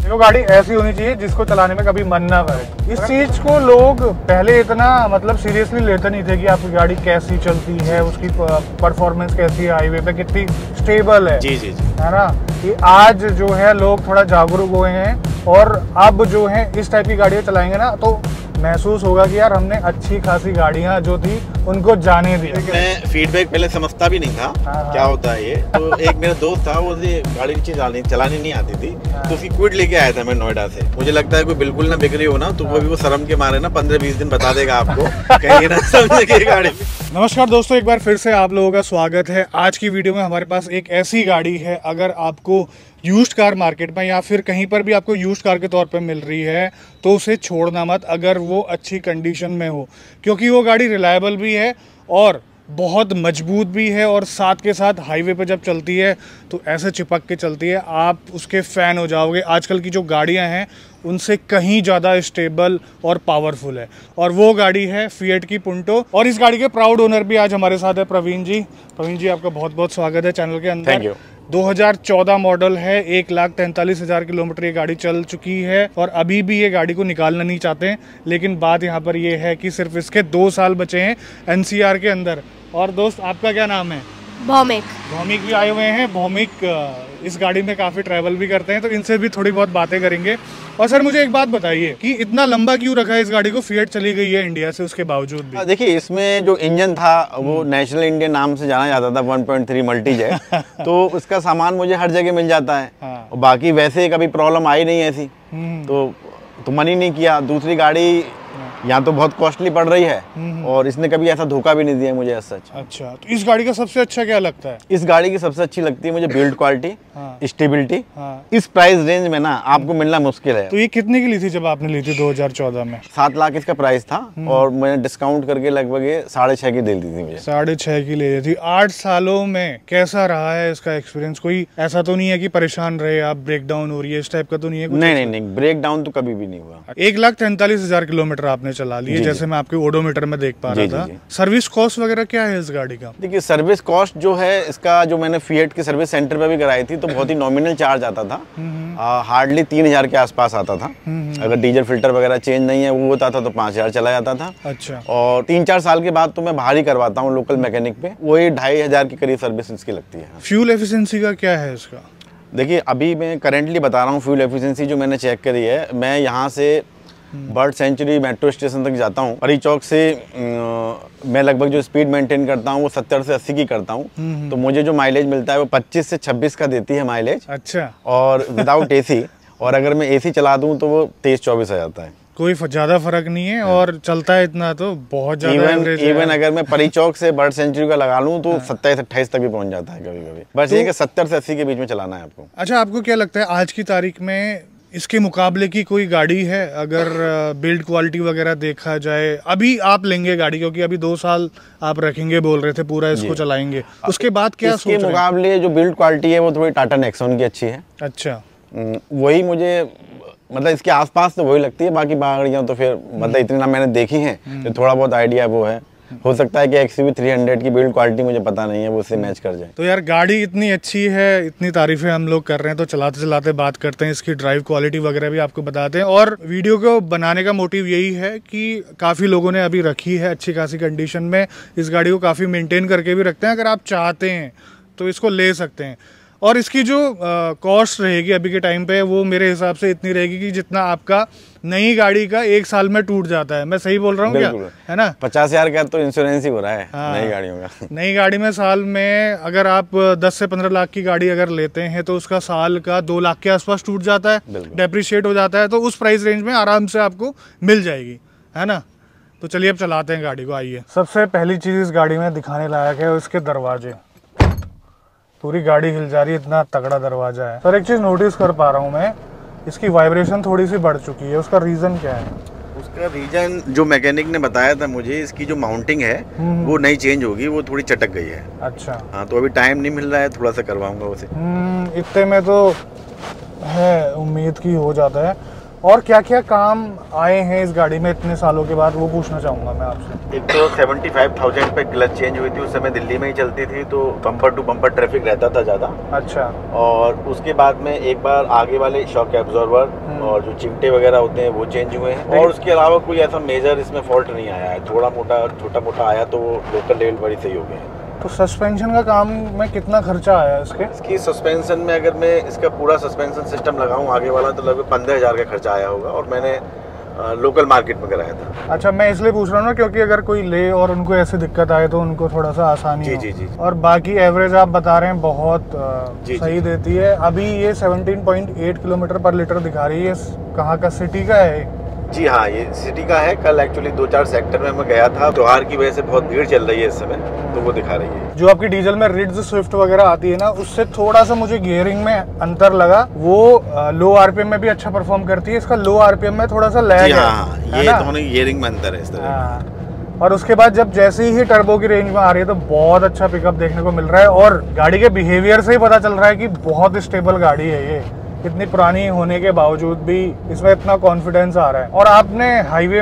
जो गाड़ी ऐसी होनी चाहिए जिसको चलाने में कभी मन ना करे। इस चीज को लोग पहले इतना मतलब सीरियसली लेते नहीं थे कि आपकी गाड़ी कैसी चलती है, उसकी परफॉर्मेंस कैसी है, हाईवे पे कितनी स्टेबल है। जी जी जी, है ना। कि आज जो है लोग थोड़ा जागरूक हुए हैं और अब जो है इस टाइप की गाड़ियां चलाएंगे ना तो महसूस होगा कि यार हमने अच्छी खासी गाड़ियां जो थी उनको जाने दी। मैं फीडबैक पहले समझता भी नहीं था क्या होता है ये। तो एक मेरा दोस्त था, वो गाड़ी चलानी नहीं आती थी, तो उसकी क्विड लेके आया था मैं नोएडा से। मुझे लगता है कोई बिल्कुल ना बिक्री हो ना तो वो भी वो शर्म के मारे ना 15-20 दिन बता देगा आपको कहीं ना समझे की गाड़ी। नमस्कार दोस्तों, एक बार फिर से आप लोगों का स्वागत है। आज की वीडियो में हमारे पास एक ऐसी गाड़ी है, अगर आपको यूज्ड कार मार्केट में या फिर कहीं पर भी आपको यूज्ड कार के तौर पे मिल रही है तो उसे छोड़ना मत, अगर वो अच्छी कंडीशन में हो, क्योंकि वो गाड़ी रिलायबल भी है और बहुत मजबूत भी है और साथ के साथ हाईवे पे जब चलती है तो ऐसे चिपक के चलती है, आप उसके फ़ैन हो जाओगे। आजकल की जो गाड़ियां हैं उनसे कहीं ज़्यादा स्टेबल और पावरफुल है, और वो गाड़ी है फिएट की पुंटो। और इस गाड़ी के प्राउड ओनर भी आज हमारे साथ है प्रवीण जी। प्रवीण जी, आपका बहुत बहुत स्वागत है चैनल के अंदर। Thank you. 2014 मॉडल है, 1,43,000 किलोमीटर ये गाड़ी चल चुकी है और अभी भी ये गाड़ी को निकालना नहीं चाहते हैं। लेकिन बात यहाँ पर ये है कि सिर्फ इसके 2 साल बचे हैं एनसीआर के अंदर। और दोस्त, आपका क्या नाम है? भौमिक। भौमिक भी आए हुए हैं। भौमिक इस गाड़ी में काफ़ी ट्रैवल भी करते हैं, तो इनसे भी थोड़ी बहुत बातें करेंगे। और सर मुझे एक बात बताइए कि इतना लंबा क्यों रखा है इस गाड़ी को? फिएट चली गई है इंडिया से, उसके बावजूद भी। देखिए, इसमें जो इंजन था वो नेशनल इंडियन नाम से जाना जाता था, 1.3 मल्टीजेट। तो उसका सामान मुझे हर जगह मिल जाता है। और बाकी वैसे कभी प्रॉब्लम आई नहीं ऐसी, तो मन ही नहीं किया। दूसरी गाड़ी यहाँ तो बहुत कॉस्टली पड़ रही है और इसने कभी ऐसा धोखा भी नहीं दिया मुझे as such। अच्छा, तो इस गाड़ी का सबसे अच्छा क्या लगता है? इस गाड़ी की सबसे अच्छी लगती है मुझे बिल्ड क्वालिटी, स्टेबिलिटी। इस प्राइस रेंज में ना आपको मिलना मुश्किल है। तो ये कितने की ली थी जब आपने ली थी 2014 में? 7 लाख इसका प्राइस था और मैंने डिस्काउंट करके लगभग 6.5 की दे दी थी मुझे। 6.5 की ले ली थी। 8 सालों में कैसा रहा है इसका एक्सपीरियंस? कोई ऐसा तो नहीं है कि परेशान रहे आप, ब्रेक डाउन हो रही है, इस टाइप का तो नहीं है कुछ? नहीं, ब्रेक डाउन तो कभी भी नहीं हुआ। 1,43,000 किलोमीटर आपने चला लिए, जैसे मैं आपके ओडोमीटर में देख पा रहा था। सर्विस कॉस्ट वगैरह क्या है इस गाड़ी का? देखिए, सर्विस कॉस्ट जो है इसका, जो मैंने फिएट के सर्विस सेंटर पे भी कराई थी तो बहुत ही नॉमिनल चार्ज आता था। हार्डली 3,000 के आसपास आता था। अगर डीजल फिल्टर वगैरह चेंज नहीं है वो होता था तो 5,000 चला जाता था। अच्छा। और 3-4 साल के बाद तो मैं बाहर ही करवाता हूँ लोकल मैकेनिक पे, वही 2,500 के करीब सर्विस इसकी लगती है। फ्यूल एफिशिएंसी का क्या है इसका? देखिए, अभी मैं करेंटली बता रहा हूँ फ्यूल एफिशिएंसी जो मैंने चेक करी है। मैं यहाँ से बर्ड सेंचुरी मेट्रो स्टेशन तक जाता हूँ, परी चौक से मैं लगभग जो स्पीड मेंटेन करता हूँ वो 70 से 80 की करता हूँ। तो मुझे जो माइलेज मिलता है वो 25 से 26 का देती है माइलेज। अच्छा। और विदाउट एसी, और अगर मैं एसी चला दूँ तो वो 23-24 आ जाता है। कोई ज्यादा फर्क नहीं है और चलता है इतना तो बहुत ज्यादा एवरेज है। इवन अगर मैं परी चौक से बर्ड सेंचुरी का लगा लूँ तो 27-28 तक भी पहुँच जाता है कभी कभी। बस ये कि 70 से 80 के बीच में चलाना है आपको। अच्छा, आपको क्या लगता है आज की तारीख में इसके मुकाबले की कोई गाड़ी है? अगर बिल्ड क्वालिटी वगैरह देखा जाए, अभी आप लेंगे गाड़ी क्योंकि अभी 2 साल आप रखेंगे बोल रहे थे, पूरा इसको चलाएंगे, उसके बाद क्या सोच रहे हैं? इसके मुकाबले जो बिल्ड क्वालिटी है वो थोड़ी टाटा नेक्सॉन की अच्छी है। अच्छा। वही मुझे मतलब इसके आसपास तो वही लगती है, बाकी गाड़ियाँ तो फिर मतलब इतनी ना मैंने देखी है तो थोड़ा बहुत आइडिया वो है। हो सकता है कि XUV 300 की बिल्ड क्वालिटी मुझे पता नहीं है, वो उससे मैच कर जाए। तो यार गाड़ी इतनी अच्छी है, इतनी तारीफें हम लोग कर रहे हैं, तो चलाते चलाते बात करते हैं इसकी ड्राइव क्वालिटी वगैरह भी आपको बताते हैं। और वीडियो को बनाने का मोटिव यही है कि काफ़ी लोगों ने अभी रखी है अच्छी खासी कंडीशन में, इस गाड़ी को काफ़ी मेंटेन करके भी रखते हैं। अगर आप चाहते हैं तो इसको ले सकते हैं। और इसकी जो कॉस्ट रहेगी अभी के टाइम पे वो मेरे हिसाब से इतनी रहेगी कि जितना आपका नई गाड़ी का 1 साल में टूट जाता है। मैं सही बोल रहा हूँ क्या? है ना? 50,000 का तो इंश्योरेंस ही हो रहा है। नई गाड़ियों का। नई गाड़ी में साल में अगर आप 10 से 15 लाख की गाड़ी अगर लेते हैं तो उसका साल का 2 लाख के आसपास टूट जाता है, डेप्रिशिएट हो जाता है। तो उस प्राइस रेंज में आराम से आपको मिल जाएगी, है ना? तो चलिए अब चलाते हैं गाड़ी को, आइए। सबसे पहली चीज़ इस गाड़ी में दिखाने लायक है उसके दरवाजे। पूरी गाड़ी हिल जा रही है, इतना तगड़ा दरवाजा है। सर एक चीज़ नोटिस कर पा रहा हूँ मैं, इसकी वाइब्रेशन थोड़ी सी बढ़ चुकी है, उसका रीज़न क्या है? उसका रीजन जो मैकेनिक ने बताया था मुझे, इसकी जो माउंटिंग है वो नई चेंज होगी, वो थोड़ी चटक गई है। अच्छा। हाँ, तो अभी टाइम नहीं मिल रहा है, थोड़ा सा करवाऊंगा उसे। इतने में तो है, उम्मीद की हो जाता है। और क्या क्या काम आए हैं इस गाड़ी में इतने सालों के बाद, वो पूछना चाहूँगा मैं आपसे। एक तो 75,000 पे क्लच चेंज हुई थी, उस समय दिल्ली में ही चलती थी, तो बम्पर टू बम्पर ट्रैफिक रहता था ज़्यादा। अच्छा। और उसके बाद में एक बार आगे वाले शॉक एब्जॉर्बर और जो चिमटे वगैरह होते हैं वो चेंज हुए हैं, और उसके अलावा कोई ऐसा मेजर इसमें फॉल्ट नहीं आया है। थोड़ा मोटा छोटा मोटा आया तो वो लोकल लेवल पर ही सही हो गए हैं। तो सस्पेंशन का काम में कितना खर्चा आया इसकी सस्पेंशन में अगर मैं इसका पूरा सस्पेंशन सिस्टम लगाऊं आगे वाला तो लगभग 15,000 का खर्चा आया होगा, और मैंने लोकल मार्केट में कराया था। अच्छा, मैं इसलिए पूछ रहा हूँ ना क्योंकि अगर कोई ले और उनको ऐसी दिक्कत आए तो उनको थोड़ा सा आसानी हो। जी। और बाकी एवरेज आप बता रहे हैं बहुत सही देती है। अभी ये 17.8 किलोमीटर पर लीटर दिखा रही है। कहाँ का, सिटी का है? जी हाँ, ये सिटी का है। कल एक्चुअली 2-4 सेक्टर में मैं गया था, त्योहार की वजह से बहुत भीड़ चल रही है इस समय, तो वो दिखा रही है। जो आपकी डीजल में रिड्ज स्विफ्ट वगैरह आती है ना, उससे थोड़ा सा मुझे गियरिंग में अंतर लगा। वो लो आरपीएम में भी अच्छा परफॉर्म करती है, इसका लो आरपीएम में थोड़ा सा लैग है। हाँ, ये दोनों गियरिंग में अंतर है इस तरह। और उसके बाद जब जैसे ही टर्बो की रेंज में आ रही है तो बहुत अच्छा पिकअप देखने को मिल रहा है, और गाड़ी के बिहेवियर से ही पता चल रहा है कि बहुत स्टेबल गाड़ी है ये। इतनी पुरानी होने के बावजूद भी इसमें इतना कॉन्फिडेंस आ रहा है। और आपने हाईवे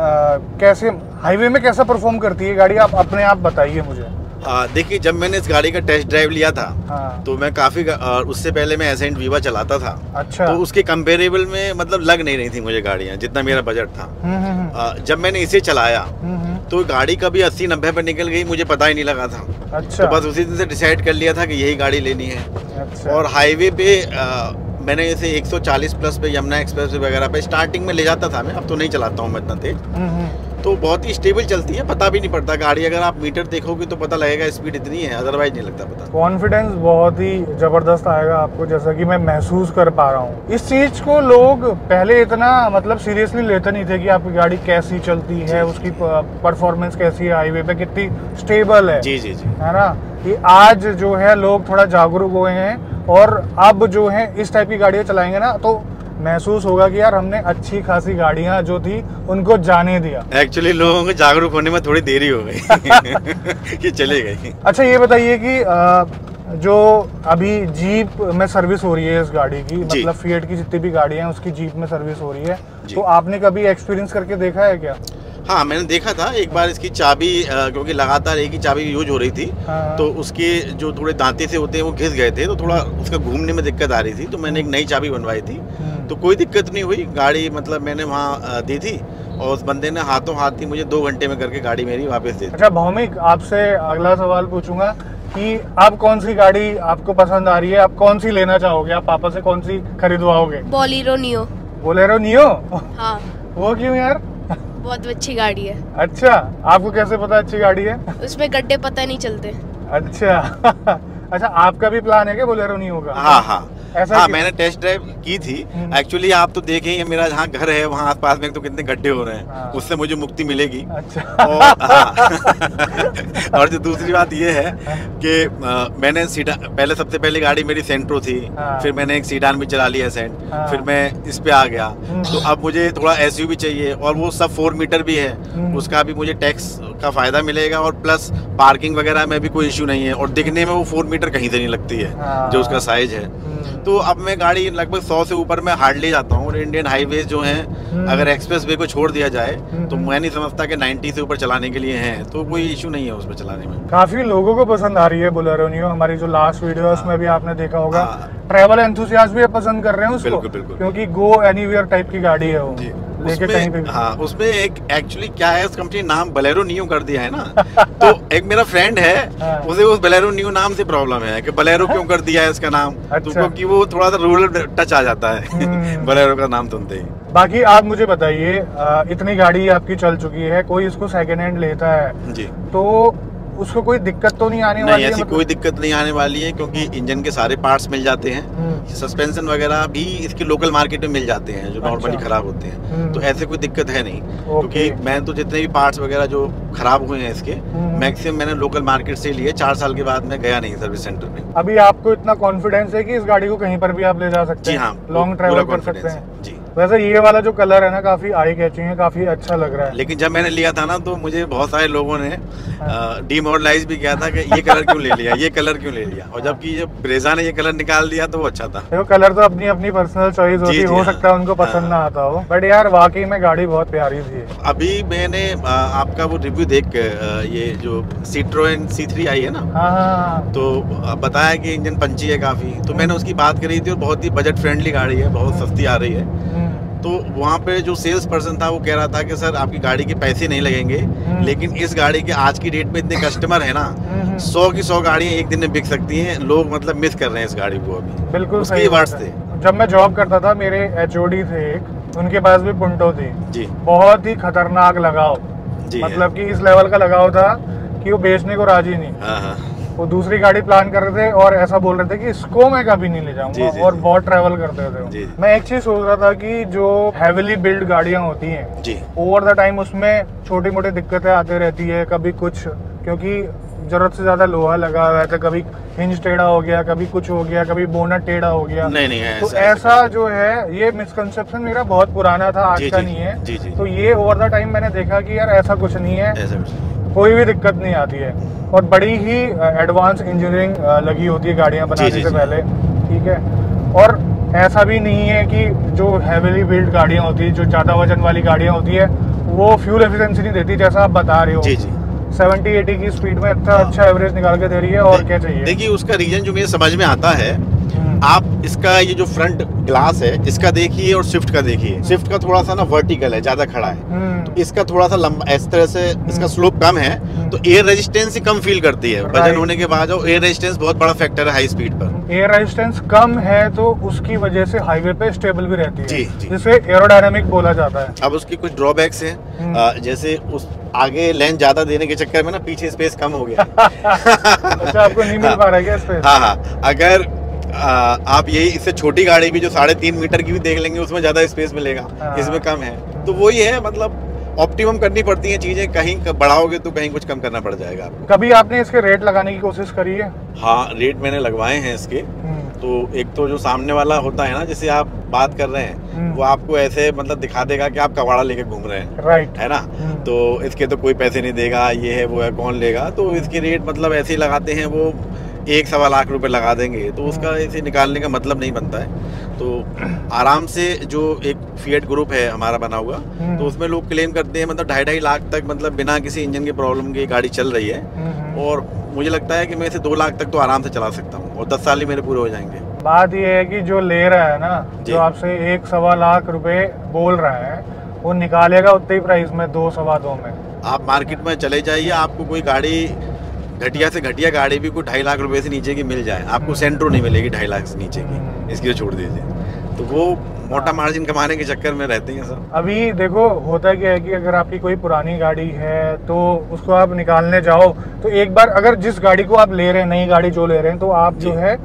में कैसा परफॉर्म करती है गाड़ी, आप अपने आप बताइए मुझे। देखिए, जब मैंने इस गाड़ी का टेस्ट ड्राइव लिया था तो मैं काफी उससे पहले मैं एसेंट वीवा चलाता था। अच्छा। तो उसके कंपेरेबल में मतलब लग नहीं रही थी मुझे गाड़ियाँ, जितना मेरा बजट था। जब मैंने इसे चलाया तो गाड़ी कभी 80-90 पे निकल गई, मुझे पता ही नहीं लगा था। अच्छा। तो बस उसी दिन से डिसाइड कर लिया था कि यही गाड़ी लेनी है। अच्छा। और हाईवे पे मैंने इसे 140 प्लस पे यमुना एक्सप्रेस वगैरह पे स्टार्टिंग में ले जाता था मैं, अब तो नहीं चलाता हूँ मैं इतना तेज। तो बहुत ही स्टेबल चलती है, पता भी नहीं पड़ता गाड़ी। अगर आप मीटर देखोगे तो पता लगेगा स्पीड इतनी है, अदरवाइज नहीं लगता पता। कॉन्फिडेंस बहुत ही जबरदस्त आएगा आपको, जैसा कि मैं महसूस कर पा रहा हूँ। इस चीज को लोग पहले इतना मतलब सीरियसली लेते नहीं थे कि आपकी गाड़ी कैसी चलती है, उसकी परफॉर्मेंस कैसी है, हाईवे पे कितनी स्टेबल है। जी, है ना। कि आज जो है लोग थोड़ा जागरूक हुए हैं, और अब जो है इस टाइप की गाड़ियां चलाएंगे ना तो महसूस होगा कि यार हमने अच्छी खासी गाड़ियां जो थी उनको जाने दिया। एक्चुअली लोगों को जागरूक होने में थोड़ी देरी हो गई कि चले गई। अच्छा, ये बताइए कि जो अभी जीप में सर्विस हो रही है इस गाड़ी की, मतलब फिएट की जितनी भी गाड़ियां हैं उसकी जीप में सर्विस हो रही है, तो आपने कभी एक्सपीरियंस करके देखा है क्या? हाँ, मैंने देखा था एक बार। इसकी चाबी क्योंकि लगातार एक ही चाबी यूज हो रही थी, तो उसके जो थोड़े दांते से होते हैं वो घिस गए थे, तो थोड़ा उसका घूमने में दिक्कत आ रही थी, तो मैंने एक नई चाबी बनवाई थी। तो कोई दिक्कत नहीं हुई गाड़ी, मतलब मैंने वहाँ दी थी और उस बंदे ने हाथों हाथ ही मुझे 2 घंटे में करके गाड़ी मेरी वापस दे दी। अच्छा भौमिक, आपसे अगला सवाल पूछूंगा कि अब कौन सी गाड़ी आपको पसंद आ रही है, आप कौन सी लेना चाहोगे, आप पापा से कौन सी खरीदवाओगे? Bolero Neo. Bolero Neo? हाँ। वो क्यों यार? बहुत अच्छी गाड़ी है। अच्छा, आपको कैसे पता अच्छी गाड़ी है? उसमें गड्ढे पता नहीं चलते। अच्छा। अच्छा, आपका भी प्लान है क्या बोलेरो नहीं होगा? हाँ, मैंने टेस्ट ड्राइव की थी। एक्चुअली आप तो देखें, मेरा जहाँ घर है वहाँ आसपास में तो कितने गड्ढे हो रहे हैं, उससे मुझे मुक्ति मिलेगी। अच्छा। और जो दूसरी बात ये है कि मैंने पहले सबसे पहले गाड़ी मेरी सेंट्रो थी, फिर मैंने एक सीडान भी चला लिया सेंट, फिर मैं इस पे आ गया। तो अब मुझे थोड़ा एसयूवी चाहिए, और वो सब 4 मीटर भी है, उसका भी मुझे टैक्स का फायदा मिलेगा, और प्लस पार्किंग वगैरह में भी कोई इश्यू नहीं है, और दिखने में वो 4 मीटर कहीं से नहीं लगती है जो उसका साइज है। तो अब मैं गाड़ी लगभग 100 से ऊपर मैं हार्डली जाता हूँ, और इंडियन हाईवेज जो हैं अगर एक्सप्रेस वे को छोड़ दिया जाए तो मैं नहीं समझता कि 90 से ऊपर चलाने के लिए हैं, तो कोई इशू नहीं है उसमें चलाने में। काफी लोगों को पसंद आ रही है बोलेरो नियो। हमारी जो लास्ट वीडियो है उसमें भी आपने देखा होगा, ट्रैवल एंथुसियास्ट भी पसंद कर रहे हैं उसको। बिल्कुल। क्योंकि गो एनीवेयर टाइप की गाड़ी है वो, लेके कहीं पे भी। हाँ, उसमें एक एक्चुअली क्या है, उस कंपनी नाम बोलेरो नियो कर दिया है ना। तो एक मेरा फ्रेंड है, उसे उस बोलेरो नियो नाम से प्रॉब्लम है कि बोलेरो क्यों कर दिया है इसका नाम। तो क्योंकि वो थोड़ा सा रूरल टच आ जाता है बोलेरो का नाम सुनते ही। बाकी आप मुझे बताइए, इतनी गाड़ी आपकी चल चुकी है, कोई इसको सेकेंड हैंड लेता है जी, तो उसको कोई दिक्कत तो नहीं आने वाली है? ऐसी कोई दिक्कत नहीं आने वाली है, क्योंकि इंजन के सारे पार्ट्स मिल जाते हैं, सस्पेंशन वगैरह भी इसके लोकल मार्केट में मिल जाते हैं जो नॉर्मली खराब होते हैं, तो ऐसे कोई दिक्कत है नहीं। क्योंकि मैं तो जितने भी पार्ट्स वगैरह जो खराब हुए हैं इसके मैक्सिमम मैंने लोकल मार्केट से लिए। 4 साल के बाद मैं गया नहीं सर्विस सेंटर में। अभी आपको इतना कॉन्फिडेंस है कि इस गाड़ी को कहीं पर भी आप ले जा सकते हैं? जी हाँ, लॉन्ग ट्रैवल कर सकते हैं? जी। वैसे ये वाला जो कलर है ना काफी आई कैचिंग है, काफी अच्छा लग रहा है। लेकिन जब मैंने लिया था ना तो मुझे बहुत सारे लोगों ने डिमोरलाइज भी किया था कि ये कलर क्यों ले लिया, ये कलर क्यों ले लिया, और जबकि जब ब्रेजा ने ये कलर निकाल दिया तो वो अच्छा था। देखो कलर तो अपनी अपनी पर्सनल चॉइस होती है, हो सकता है उनको पसंद ना आता हो, बट यार वाकई में गाड़ी बहुत प्यारी थी। अभी मैंने आपका वो रिव्यू देख के ये जो Citroen C3 आई है ना, हाँ, तो बताया कि इंजन पंची है काफ़ी, तो मैंने उसकी बात करी थी और बहुत ही बजट फ्रेंडली गाड़ी है, बहुत सस्ती आ रही है। तो वहाँ पे जो सेल्स पर्सन था वो कह रहा था कि सर आपकी गाड़ी के पैसे नहीं लगेंगे, लेकिन इस गाड़ी के आज की डेट में इतने कस्टमर है ना, 100 की 100 गाड़ियाँ एक दिन में बिक सकती हैं। लोग मतलब मिस कर रहे हैं इस गाड़ी को अभी। बिल्कुल उसके वर्ड्स थे। जब मैं जॉब करता था मेरे HOD थे एक, उनके पास भी पुंटो थी जी, बहुत ही खतरनाक लगाव जी, मतलब कि इस लेवल का लगाव था कि वो बेचने को राजी नहीं। हाँ। वो दूसरी गाड़ी प्लान कर रहे थे और ऐसा बोल रहे थे कि इसको मैं कभी नहीं ले जाऊंगा, और बहुत ट्रैवल करते थे। मैं एक चीज सोच रहा था कि जो हैवीली बिल्ड गाड़ियां होती हैं जी, ओवर द टाइम उसमें छोटी मोटी दिक्कतें आती रहती है, कभी कुछ क्योंकि जरूरत से ज्यादा लोहा लगा हुआ है, तो कभी हिंज टेढ़ा हो गया, कभी कुछ हो गया, कभी बोनट टेढ़ा हो गया। नहीं तो ऐसा जो है ये मिसकंसेप्शन मेरा बहुत पुराना था, आज का नहीं है। तो ये ओवर द टाइम मैंने देखा कि यार ऐसा कुछ नहीं है, कोई भी दिक्कत नहीं आती है, और बड़ी ही एडवांस इंजीनियरिंग लगी होती है गाड़ियां बनाने से पहले, ठीक है। और ऐसा भी नहीं है कि जो हैवीली बिल्ड गाड़ियां होती है, जो ज्यादा वजन वाली गाड़ियां होती है, वो फ्यूल एफिशिएंसी नहीं देती जैसा आप बता रहे हो। 70-80 की स्पीड में इतना अच्छा एवरेज निकाल के दे रही है, और क्या चाहिए। देखिए उसका रीजन जो मुझे समझ में आता है, आप इसका ये जो फ्रंट ग्लास है इसका देखिए और स्विफ्ट का देखिए। स्विफ्ट का थोड़ा सा ना वर्टिकल है, ज्यादा खड़ा है, तो इसका थोड़ा सा लंबा, इस तरह से इसका स्लोप कम है, तो एयर रेजिस्टेंस ही कम फील करती है। वजन होने के बाद एयर रेजिस्टेंस बहुत बड़ा फैक्टर है हाई स्पीड पर। एयर रेजिस्टेंस कम है तो उसकी वजह से हाईवे पे स्टेबल भी रहती है जी, जिसे एरोडायनामिक बोला जाता है। अब उसकी कुछ ड्रॉबैक्स हैं, जैसे उस आगे लेंथ ज्यादा देने के चक्कर में ना पीछे स्पेस कम हो गया। अच्छा, आपको नहीं मिल पा रहा है क्या स्पेस? हाँ, अगर आप यही इससे छोटी गाड़ी भी जो 3.5 मीटर की भी देख लेंगे उसमें ज्यादा स्पेस मिलेगा, इसमें कम है। तो वही है, मतलब ऑप्टिमम करनी पड़ती हैं चीजें, कहीं बढ़ाओगे तो कहीं कुछ कम करना पड़ जाएगा आपको। कभी आपने इसके रेट लगाने की कोशिश करी है? हाँ, रेट मैंने लगवाए हैं इसके। तो एक तो जो सामने वाला होता है ना, जिसे आप बात कर रहे हैं, वो आपको ऐसे मतलब दिखा देगा कि आप कबाड़ा लेके घूम रहे हैं, राइट है ना। तो इसके तो कोई पैसे नहीं देगा, ये है वो है, कौन लेगा। तो इसके रेट मतलब ऐसे ही लगाते हैं, वो 1-1.25 लाख रुपए लगा देंगे, तो उसका इसे निकालने का मतलब नहीं बनता है। तो आराम से जो एक फिएट ग्रुप है हमारा बना हुआ, तो उसमें लोग क्लेम करते हैं मतलब 2.5 लाख तक, मतलब बिना किसी इंजन की प्रॉब्लम के गाड़ी चल रही है। और मुझे लगता है कि मैं इसे 2 लाख तक तो आराम से चला सकता हूँ, और 10 साल ही मेरे पूरे हो जाएंगे। बात ये है कि जो ले रहा है ना, जो आपसे 1-1.25 लाख रुपए बोल रहा है, वो निकालेगा उतने ही प्राइस में, 2-2.25 में। आप मार्केट में चले जाइए, आपको कोई गाड़ी घटिया से घटिया गाड़ी भी कोई 2.5 लाख रुपए से नीचे की मिल जाए, आपको सेंट्रो नहीं मिलेगी 2.5 लाख से नीचे की, इसकी तो छोड़ दीजिए। तो वो मोटा मार्जिन कमाने के चक्कर में रहते हैं सब। अभी देखो होता क्या है कि अगर आपकी कोई पुरानी गाड़ी है तो उसको आप निकालने जाओ, तो एक बार अगर जिस गाड़ी को आप ले रहे हैं, नई गाड़ी जो ले रहे हैं, तो आप जो है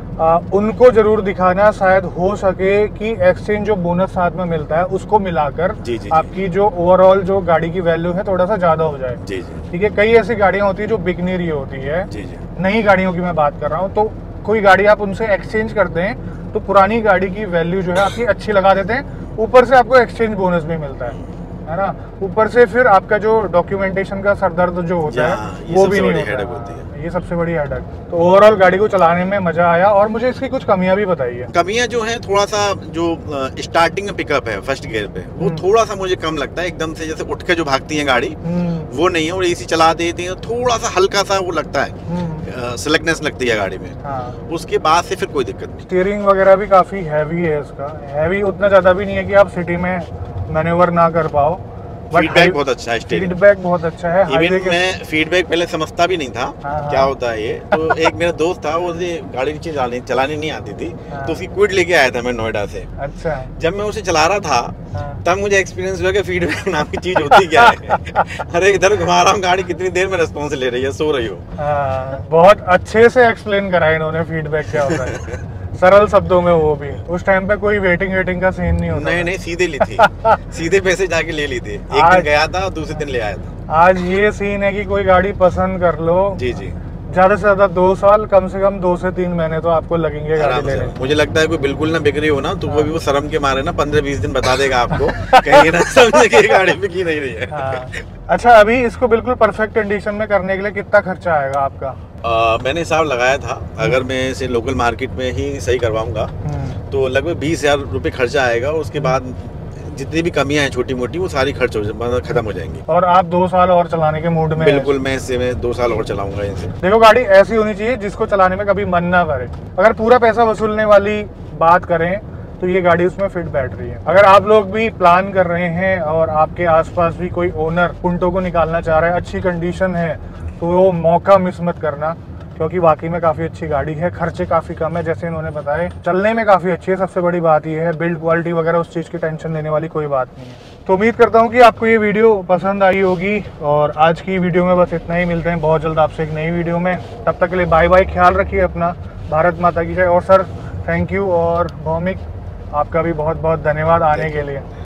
उनको जरूर दिखाना, शायद हो सके कि एक्सचेंज जो बोनस साथ में मिलता है उसको मिलाकर आपकी जो ओवरऑल जो गाड़ी की वैल्यू है थोड़ा सा ज्यादा हो जाए। ठीक है, कई ऐसी गाड़ियां होती है जो बिक नहीं रही होती है, नई गाड़ियों की मैं बात कर रहा हूँ। तो कोई गाड़ी आप उनसे एक्सचेंज करते हैं तो पुरानी गाड़ी की वैल्यू जो है आपकी अच्छी लगा देते हैं, ऊपर से आपको एक्सचेंज बोनस भी मिलता है ना। ऊपर से फिर आपका जो डॉक्यूमेंटेशन का सरदर्द जो होता है वो भी नहीं होता है। ये सबसे बड़ी हेडेक। तो ओवरऑल गाड़ी को चलाने में मजा आया, और मुझे इसकी कुछ कमियां भी बताइए। कमियां जो है, थोड़ा सा जो स्टार्टिंग में पिकअप है फर्स्ट गियर पे, वो थोड़ा सा मुझे कम लगता है। एकदम से जैसे उठ के जो भागती है गाड़ी, वो नहीं है। और एसी चला देती है, थोड़ा सा हल्का सा वो लगता है, स्लगनेस लगती है गाड़ी में। उसके बाद से फिर कोई दिक्कत नहीं। स्टीयरिंग वगैरह भी काफी हैवी है इसका, हैवी उतना ज्यादा भी नहीं है कि आप सिटी में मैन्यूवर ना कर पाओ। फीडबैक बहुत अच्छा है, फीडबैक बहुत अच्छा है। इवन मैं फीडबैक पहले समझता भी नहीं था क्या होता है ये। तो एक मेरा दोस्त था, उसे गाड़ी नीचे चलानी नहीं आती थी, तो उसकी क्विड लेके आया था मैं नोएडा से। अच्छा। जब मैं उसे चला रहा था तब मुझे एक्सपीरियंस हुआ कि फीडबैक नाम की चीज होती क्या है। अरे इधर घुमा रहा हूँ गाड़ी, कितनी देर में रिस्पॉन्स ले रही है, सो रही हो। बहुत अच्छे से एक्सप्लेन करा इन्होंने फीडबैक क्या होता है, सरल शब्दों में। वो भी उस टाइम पे कोई वेटिंग का सीन नहीं होता। नहीं, सीधे ली थी। सीधे पैसे जाके ले ली थी। एक दिन गया था, दूसरे दिन ले आया था। आज ये सीन है कि कोई गाड़ी पसंद कर लो, जी, ज्यादा से ज्यादा 2 साल, कम से कम 2 से 3 महीने तो आपको लगेंगे गाड़ी आराम से। लेने। मुझे लगता है कोई बिल्कुल ना बिक रही हो ना तो वो भी वो शर्म के मारे ना 15-20 दिन बता देगा आपको कहीं ना समझे कि गाड़ी बिकी नहीं रही है। हाँ। अच्छा, अभी इसको बिल्कुल परफेक्ट कंडीशन में करने के लिए कितना खर्चा आएगा आपका? मैंने हिसाब लगाया था, अगर मैं इसे लोकल मार्केट में ही सही करवाऊंगा तो लगभग 20,000 रुपये खर्चा आएगा। उसके बाद जितनी भी कमियां हैं छोटी मोटी वो सारी खर्च हो मतलब खत्म हो जाएंगी। और आप 2 साल और चलाने के मूड में? बिल्कुल, मैं इसे 2 साल और चलाऊंगा इसे। देखो, गाड़ी ऐसी होनी चाहिए जिसको चलाने में कभी मन ना करे। अगर पूरा पैसा वसूलने वाली बात करें तो ये गाड़ी उसमें फिट बैठ रही है। अगर आप लोग भी प्लान कर रहे हैं और आपके आसपास भी कोई ओनर पुंटो को निकालना चाह रहा है, अच्छी कंडीशन है, तो वो मौका मिस मत करना, क्योंकि वाकई में काफ़ी अच्छी गाड़ी है। खर्चे काफ़ी कम है जैसे इन्होंने बताए, चलने में काफ़ी अच्छी है। सबसे बड़ी बात ये है, बिल्ड क्वालिटी वगैरह उस चीज़ की टेंशन लेने वाली कोई बात नहीं है। तो उम्मीद करता हूँ कि आपको ये वीडियो पसंद आई होगी और आज की वीडियो में बस इतना ही। मिलते हैं बहुत जल्द आपसे एक नई वीडियो में, तब तक के लिए बाय बाय, ख्याल रखिए अपना। भारत माता की जय। और सर, थैंक यू, और भौमिक आपका भी बहुत बहुत धन्यवाद आने के लिए।